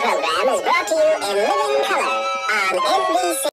program is brought to you in living color on NBC.